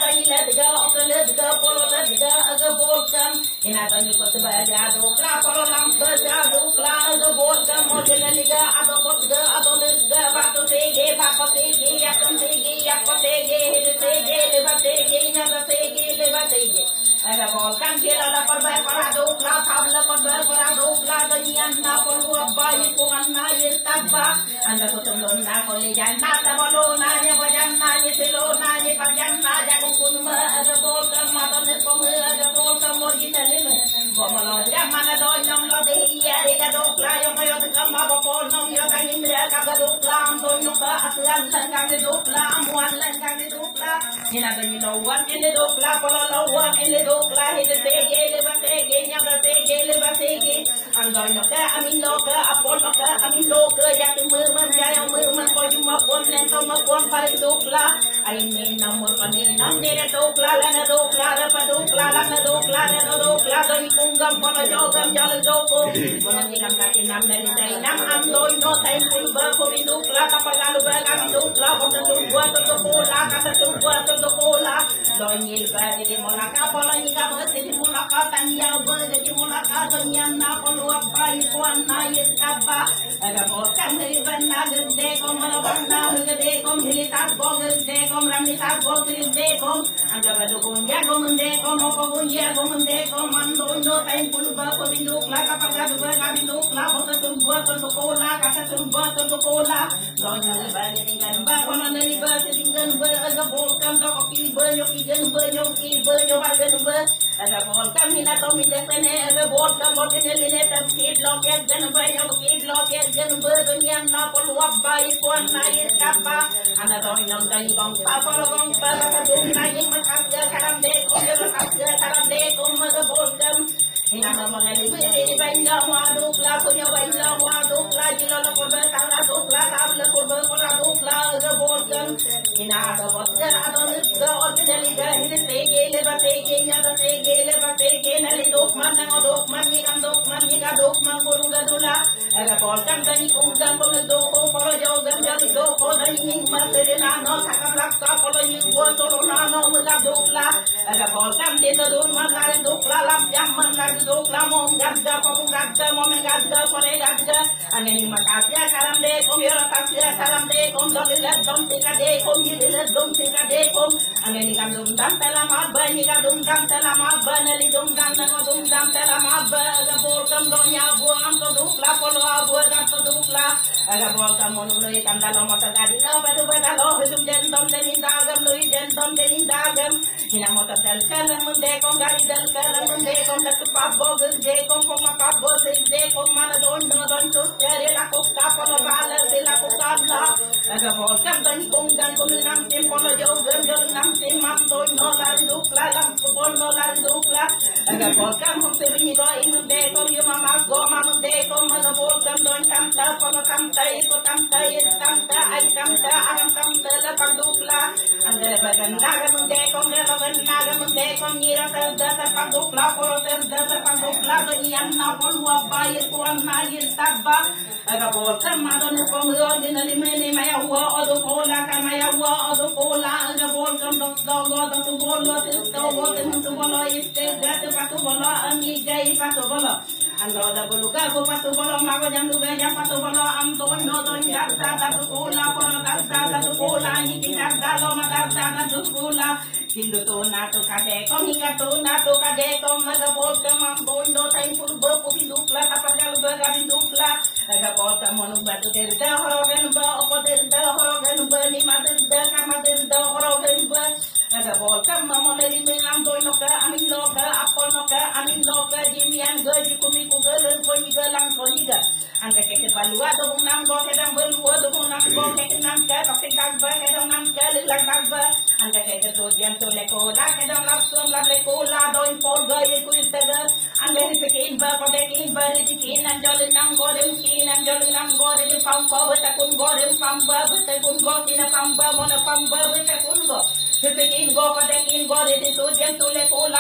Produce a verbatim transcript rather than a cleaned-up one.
doi ni le tiga okra le tiga polo le tiga aga bolkam ina doi ni kot ba ja do kla polo lam ba ja do kla aga bolkam mo le liga ado bot ga ado le ga ba to te ge ba ko te ge ya kam te ge ya ko te ge he te ge le ba te ge ina ba te ge le ba te ge aga bolkam ke la la par ba para do kla thab la par ba para do kla doi ni an na pol wa ba ni ko an na ye tabba anda ko tum lon na ko le jan na ta bolo na ye ko jan na ye te lo na ye pa jan na ja ko kun ma aga bolkam ma ta ne ko me aga bolkam mo gi ta le me bo ma lo ja ma na doi nam lo de ya re ga do kla yo ma yo te kam ma bo ko nom yo ta ni me ka ga do kla am do no ka atlan lan ka ge do kla am wan lan ka ge do kla ni na ga ni no wan in le do kla ko lo lo wan in le do kla he te te ge le ba te ge nya ba te ge le ba te ge an do no ka amin no ka apol no ka amin lo ka ya te me man ja yo me man ko ju ma pon nen to ma pon pa do kla ai ne nam mo pa ne nam ne re do kla la na do kla ra pa do kla la na do kla na do kla do ni kung gam pa la jo gam ja le do ko ko ni nam ka ti nam ne ni dai nam am do no tai pul ba ko ni do kla ka pa ga lu ba ga do kla ko ta do bua to to ko la ka ta to bua to to ko la do ni ba ni mo la ka pa la ni ga ba ni mo la ka tan ya ba ni mo la ka do ni na ko lu pa i ko na ye ka ba aga mo ka ni ba na de ko mo la ba na de ko mi ta bo de ko ram ni ta bo de ko aga ba do ko ya ko mun de ko mo ko ya ko mun de ko man do no tai pul ba ko ni do kla ka pa ga do ga ni do kla ko ta to bua to to ko la ka ta to bua to to ko la do ni ba ni ga ba ko na ni ba ti ngan ba aga bo kam to ko ki ba yo ki gen ba yo ki ba yo ba gen ba aga bo kam ni na to mi de ne aga bo kam bo ni le ne ta ki lo ke gen ba yo ki lo ke gen ba do ni na ko wa ba i ko na i ka ba ana do ni nam dai bang pa pa lo bang pa ka do na i ma ka ya karam de ko yo ka ya karam de ko ma ga bo kam ina ma ma ni ni ni ba ina wa do kla ko yo ba ina wa do kla ji lo ko ba ta la do kla ta la ko ba ko la do kla ga bo kam ina ga bo ga do ni ga or ni ni ga ni te ge le ba te ge nya da te ge le ba te ge na li do man na do man ni kam do man ni ga do man ko ga do la aga bo kam da ni ko ga ko do ko ko yo ga ja do ko da ni ma te na no ta ka la ka ko ni ko to na no ma ga do kla aga bo kam de do man na do kla lam jam man na do kla mo ga da ko ga da mo me ga da ko re ga da ane ni ma ka ya karam de ko yo ta ya karam de ko do le dom te ka de ko ni le dom te ka de ko ane ni ga dum dam ta la ma ba ni ga dum dam ta la ma ba na li dum dam na dum dam ta la ma ba ga bo kam do nya bo am to do kla ko lo bo ga to do kla aga bo kam mo no i kam da lo mo ta ga di lo ba do ba da lo dum den dom den ni da ga lo i den dom den ni da ga ina mo ta tel ka la mun de ko ga di del ka la mun de ko da pa bo ga de ko ko ma pa bo se de ko ma na don no don to re la ko ka ko lo ba la de la ko ka la aga bo kam da ni ko ga ko ni nam te ko lo yo ga yo nam te ma do no la do kla la ko no la do kla aga bo kam mo te ni do i mun de ko yo ma ma go ma mun de ko ma na bo kam don kam ta ko no kam ta i ko tam ta i tam ta ai kam ta am kam ta la pa do kla anga ba ga na ga mun de ko ne lo ga na ga mun de ko ni ra ta da ta pa do kla ko te da ta pa do kla do ni an na ko wa ba i ko na i ta ba aga bo kam ma do no ko mo ni na li me ni ma ya wa o do ko la ka ma ya wa o do ko la aga bo kam do do go do to bo lo te to bo te mun to bo lo i te da te pa to bo lo ami ga i pa to bo lo ando da bo lu ga bo pa to bo lo ma go jam lu ga jam pa to bo lo am do no do ni da ta ta to ko la ko da ta ta to ko la ni ti da da lo ma da ta ta to ko la hindu to na to ka de ko ni ga to na to ka de ko ma ga bo te ma bo ndo tai pul bo ko hindu kla ta pa ga lu ga hindu kla aga bo ta mo nu ba to de da ho ga nu ba o de da ho ga nu ba ni ma de da ka ma de da ho ga nu ba aga bo ka ma mo le ni am do no ka amin lo ka apol no ka amin lo ka ji mi an go ji ku mi ku ga le ko ni ga lang ko ni ga anga ke ke palua do nam go ke dang belu do nam go ke nam ka ta ke dang ba ke dang nam ka le lang dang ba anga ke ke to diam to le ko la ke dang la so la le ko la do in por ga ye ku ista ga anga ni se ke in ba ko de ke in ba ni ke in nam jol nam go de ki nam jol nam go de pam pa ba ta kun go de pam ba ba ta kun go ki na pam ba mo na pam ba ba ta kun go se ke in go ko de in go de to diam to le ko